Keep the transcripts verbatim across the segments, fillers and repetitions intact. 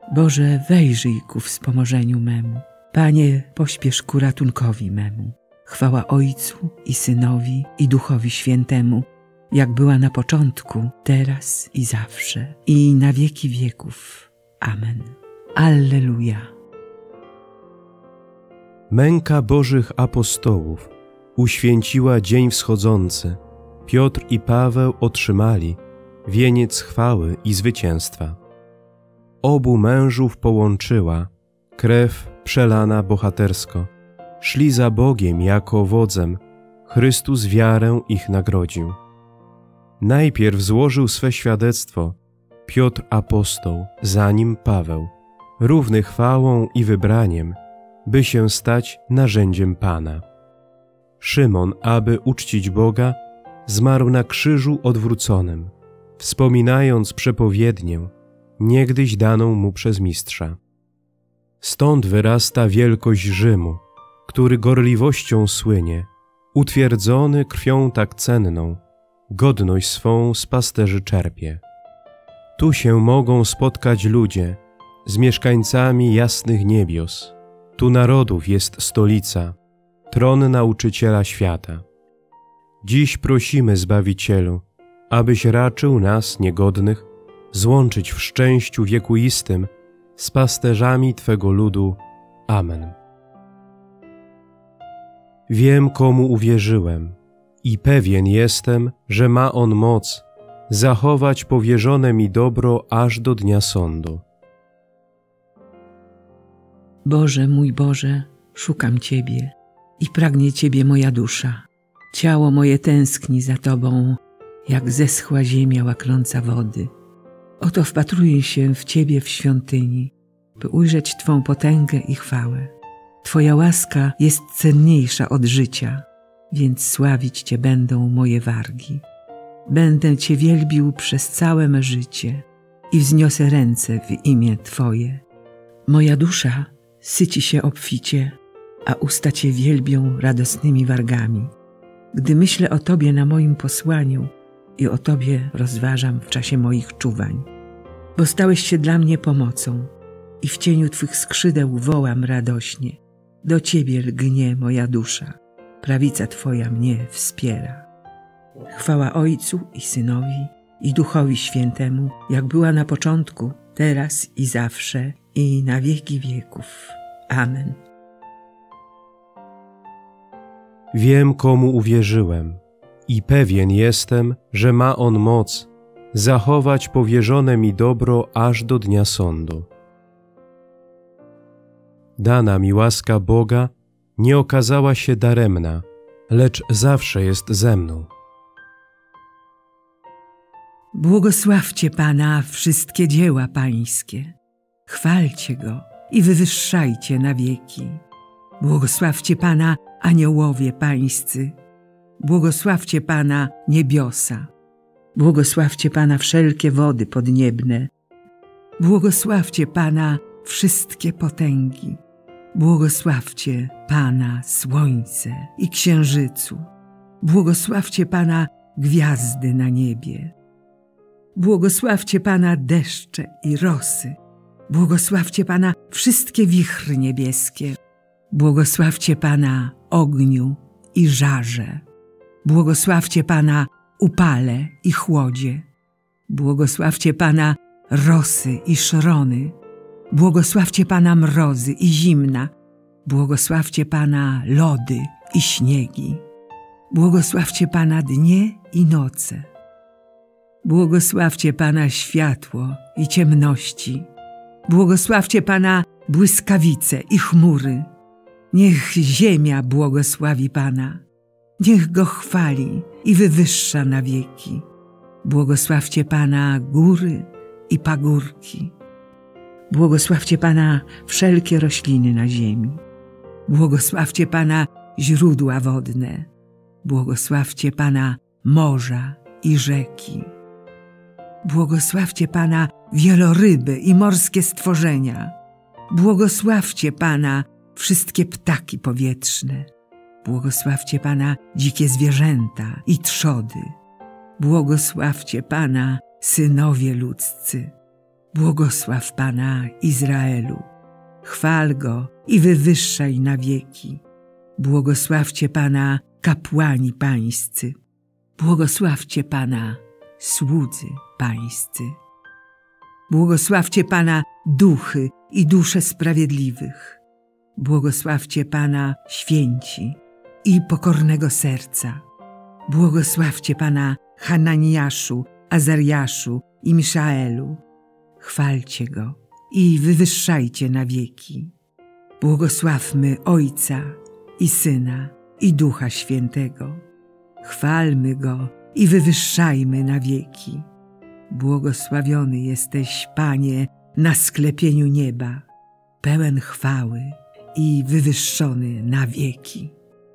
Boże, wejrzyj ku wspomożeniu memu. Panie, pośpiesz ku ratunkowi memu. Chwała Ojcu i Synowi i Duchowi Świętemu, jak była na początku, teraz i zawsze, i na wieki wieków. Amen. Alleluja. Męka Bożych apostołów uświęciła dzień wschodzący. Piotr i Paweł otrzymali wieniec chwały i zwycięstwa. Obu mężów połączyła krew przelana bohatersko. Szli za Bogiem jako wodzem, Chrystus wiarę ich nagrodził. Najpierw złożył swe świadectwo Piotr apostoł, za nim Paweł, równy chwałą i wybraniem, by się stać narzędziem Pana. Szymon, aby uczcić Boga, zmarł na krzyżu odwróconym, wspominając przepowiednię, niegdyś daną mu przez mistrza. Stąd wyrasta wielkość Rzymu, który gorliwością słynie, utwierdzony krwią tak cenną, godność swą z pasterzy czerpie. Tu się mogą spotkać ludzie z mieszkańcami jasnych niebios. Tu narodów jest stolica, tron nauczyciela świata. Dziś prosimy, Zbawicielu, abyś raczył nas, niegodnych, złączyć w szczęściu wiekuistym z pasterzami Twego ludu. Amen. Wiem, komu uwierzyłem i pewien jestem, że ma on moc zachować powierzone mi dobro aż do dnia sądu. Boże, mój Boże, szukam Ciebie i pragnie Ciebie moja dusza. Ciało moje tęskni za Tobą, jak zeschła ziemia łaknąca wody. Oto wpatruję się w Ciebie w świątyni, by ujrzeć Twą potęgę i chwałę. Twoja łaska jest cenniejsza od życia, więc sławić Cię będą moje wargi. Będę Cię wielbił przez całe me życie i wzniosę ręce w imię Twoje. Moja dusza syci się obficie, a usta Cię wielbią radosnymi wargami. Gdy myślę o Tobie na moim posłaniu i o Tobie rozważam w czasie moich czuwań. Bo stałeś się dla mnie pomocą i w cieniu Twych skrzydeł wołam radośnie. Do Ciebie lgnie moja dusza, prawica Twoja mnie wspiera. Chwała Ojcu i Synowi i Duchowi Świętemu, jak była na początku, teraz i zawsze, i na wieki wieków. Amen. Wiem, komu uwierzyłem i pewien jestem, że ma on moc zachować powierzone mi dobro aż do dnia sądu. Dana mi łaska Boga nie okazała się daremna, lecz zawsze jest ze mną. Błogosławcie Pana wszystkie dzieła Pańskie. Chwalcie Go i wywyższajcie na wieki. Błogosławcie Pana aniołowie Pańscy. Błogosławcie Pana niebiosa. Błogosławcie Pana wszelkie wody podniebne. Błogosławcie Pana wszystkie potęgi. Błogosławcie Pana słońce i księżycu. Błogosławcie Pana gwiazdy na niebie. Błogosławcie Pana deszcze i rosy. Błogosławcie Pana wszystkie wichry niebieskie. Błogosławcie Pana ogniu i żarze. Błogosławcie Pana upale i chłodzie. Błogosławcie Pana rosy i szrony. Błogosławcie Pana mrozy i zimna. Błogosławcie Pana lody i śniegi. Błogosławcie Pana dnie i noce. Błogosławcie Pana światło i ciemności. Błogosławcie Pana błyskawice i chmury. Niech ziemia błogosławi Pana. Niech Go chwali i wywyższa na wieki. Błogosławcie Pana góry i pagórki. Błogosławcie Pana wszelkie rośliny na ziemi. Błogosławcie Pana źródła wodne. Błogosławcie Pana morza i rzeki. Błogosławcie Pana wieloryby i morskie stworzenia. Błogosławcie Pana wszystkie ptaki powietrzne. Błogosławcie Pana dzikie zwierzęta i trzody. Błogosławcie Pana synowie ludzcy. Błogosław Pana Izraelu, chwal Go i wywyższaj na wieki. Błogosławcie Pana kapłani pańscy, błogosławcie Pana słudzy pańscy. Błogosławcie Pana duchy i dusze sprawiedliwych. Błogosławcie Pana święci i pokornego serca. Błogosławcie Pana Hananiaszu, Azariaszu i Miszaelu. Chwalcie Go i wywyższajcie na wieki. Błogosławmy Ojca i Syna i Ducha Świętego. Chwalmy Go i wywyższajmy na wieki. Błogosławiony jesteś, Panie, na sklepieniu nieba, pełen chwały i wywyższony na wieki.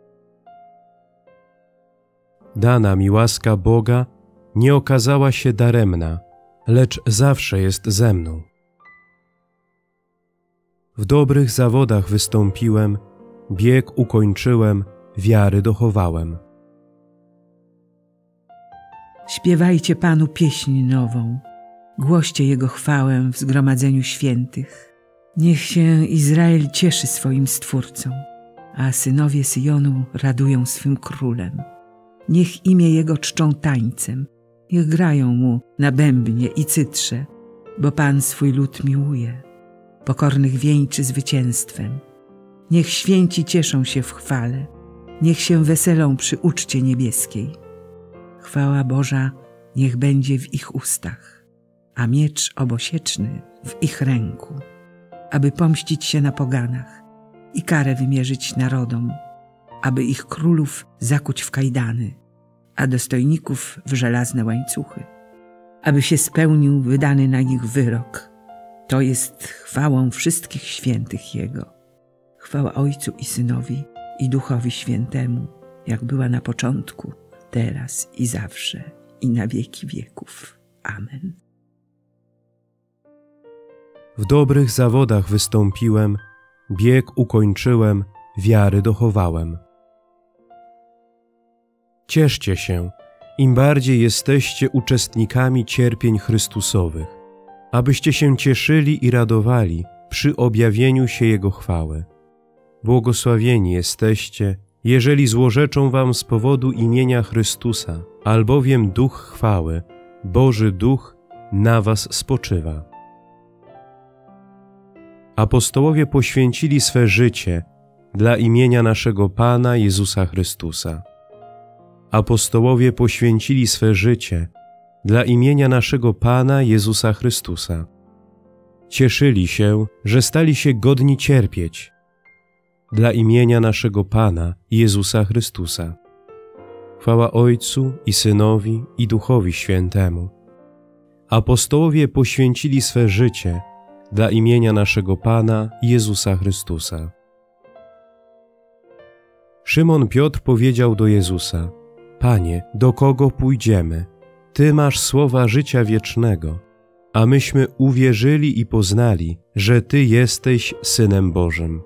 Dana mi łaska Boga nie okazała się daremna, lecz zawsze jest ze mną. W dobrych zawodach wystąpiłem, bieg ukończyłem, wiary dochowałem. Śpiewajcie Panu pieśń nową, głoście Jego chwałę w zgromadzeniu świętych. Niech się Izrael cieszy swoim Stwórcą, a synowie Syjonu radują swym Królem. Niech imię Jego czczą tańcem, niech grają Mu na bębnie i cytrze, bo Pan swój lud miłuje, pokornych wieńczy zwycięstwem. Niech święci cieszą się w chwale, niech się weselą przy uczcie niebieskiej. Chwała Boża niech będzie w ich ustach, a miecz obosieczny w ich ręku, aby pomścić się na poganach i karę wymierzyć narodom, aby ich królów zakuć w kajdany, a dostojników w żelazne łańcuchy, aby się spełnił wydany na nich wyrok. To jest chwałą wszystkich świętych Jego. Chwała Ojcu i Synowi i Duchowi Świętemu, jak była na początku, teraz i zawsze, i na wieki wieków. Amen. W dobrych zawodach wystąpiłem, bieg ukończyłem, wiary dochowałem. Cieszcie się, im bardziej jesteście uczestnikami cierpień Chrystusowych, abyście się cieszyli i radowali przy objawieniu się Jego chwały. Błogosławieni jesteście, jeżeli złorzeczą wam z powodu imienia Chrystusa, albowiem Duch chwały, Boży Duch, na was spoczywa. Apostołowie poświęcili swe życie dla imienia naszego Pana Jezusa Chrystusa. Apostołowie poświęcili swe życie dla imienia naszego Pana Jezusa Chrystusa. Cieszyli się, że stali się godni cierpieć dla imienia naszego Pana Jezusa Chrystusa. Chwała Ojcu i Synowi i Duchowi Świętemu. Apostołowie poświęcili swe życie dla imienia naszego Pana Jezusa Chrystusa. Szymon Piotr powiedział do Jezusa: Panie, do kogo pójdziemy? Ty masz słowa życia wiecznego, a myśmy uwierzyli i poznali, że Ty jesteś Synem Bożym.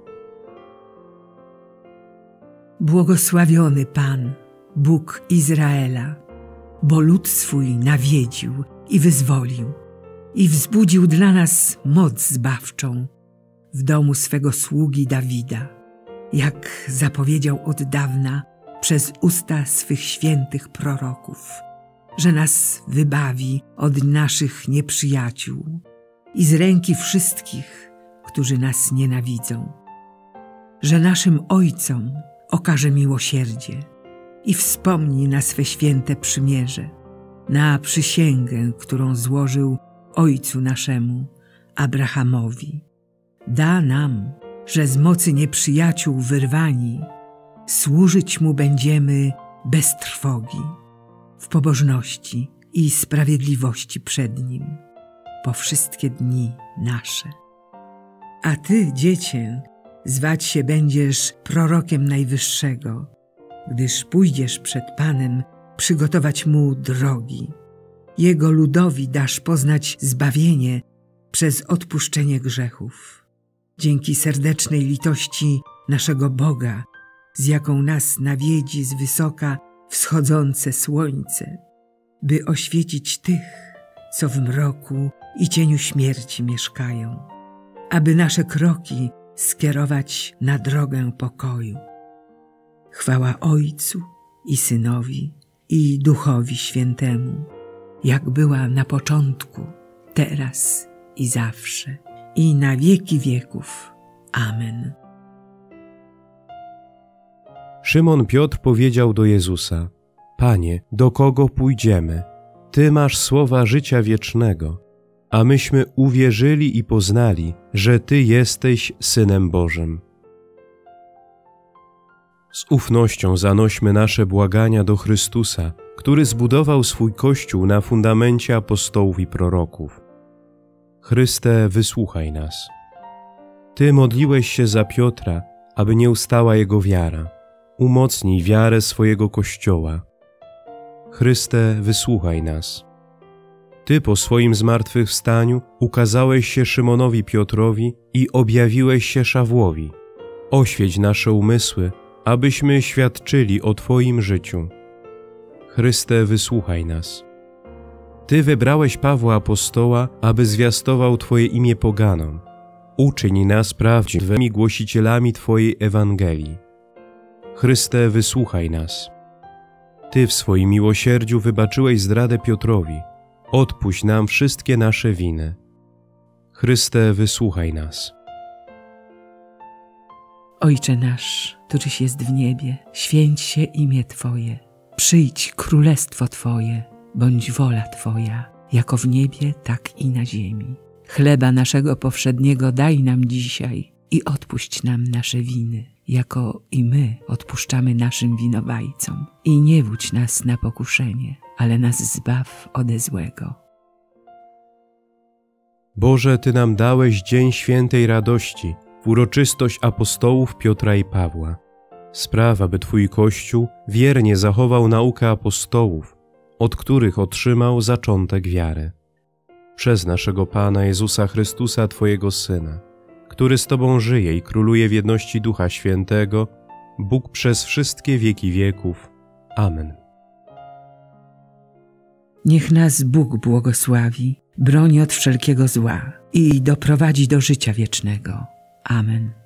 Błogosławiony Pan, Bóg Izraela, bo lud swój nawiedził i wyzwolił i wzbudził dla nas moc zbawczą w domu swego sługi Dawida, jak zapowiedział od dawna przez usta swych świętych proroków, że nas wybawi od naszych nieprzyjaciół i z ręki wszystkich, którzy nas nienawidzą, że naszym ojcom okaże miłosierdzie i wspomni na swe święte przymierze, na przysięgę, którą złożył ojcu naszemu, Abrahamowi. Da nam, że z mocy nieprzyjaciół wyrwani, służyć Mu będziemy bez trwogi, w pobożności i sprawiedliwości przed Nim, po wszystkie dni nasze. A Ty, Dziecię, zwać się będziesz prorokiem Najwyższego, gdyż pójdziesz przed Panem przygotować Mu drogi. Jego ludowi dasz poznać zbawienie przez odpuszczenie grzechów. Dzięki serdecznej litości naszego Boga, z jaką nas nawiedzi z wysoka wschodzące słońce, by oświecić tych, co w mroku i cieniu śmierci mieszkają, aby nasze kroki skierować na drogę pokoju. Chwała Ojcu i Synowi, i Duchowi Świętemu, jak była na początku, teraz i zawsze, i na wieki wieków. Amen. Szymon Piotr powiedział do Jezusa: Panie, do kogo pójdziemy? Ty masz słowa życia wiecznego, a myśmy uwierzyli i poznali, że Ty jesteś Synem Bożym. Z ufnością zanośmy nasze błagania do Chrystusa, który zbudował swój Kościół na fundamencie apostołów i proroków. Chryste, wysłuchaj nas. Ty modliłeś się za Piotra, aby nie ustała jego wiara. Umocnij wiarę swojego Kościoła. Chryste, wysłuchaj nas. Ty po swoim zmartwychwstaniu ukazałeś się Szymonowi Piotrowi i objawiłeś się Szawłowi. Oświeć nasze umysły, abyśmy świadczyli o Twoim życiu. Chryste, wysłuchaj nas. Ty wybrałeś Pawła apostoła, aby zwiastował Twoje imię poganom. Uczyń nas prawdziwymi głosicielami Twojej Ewangelii. Chryste, wysłuchaj nas. Ty w swoim miłosierdziu wybaczyłeś zdradę Piotrowi. Odpuść nam wszystkie nasze winy. Chryste, wysłuchaj nas. Ojcze nasz, któryś jest w niebie, święć się imię Twoje. Przyjdź królestwo Twoje, bądź wola Twoja, jako w niebie, tak i na ziemi. Chleba naszego powszedniego daj nam dzisiaj i odpuść nam nasze winy, jako i my odpuszczamy naszym winowajcom. I nie wódź nas na pokuszenie, ale nas zbaw ode złego. Boże, Ty nam dałeś dzień świętej radości, w uroczystość apostołów Piotra i Pawła. Spraw, aby Twój Kościół wiernie zachował naukę apostołów, od których otrzymał zaczątek wiary. Przez naszego Pana Jezusa Chrystusa, Twojego Syna, który z Tobą żyje i króluje w jedności Ducha Świętego, Bóg przez wszystkie wieki wieków. Amen. Niech nas Bóg błogosławi, broni od wszelkiego zła i doprowadzi do życia wiecznego. Amen.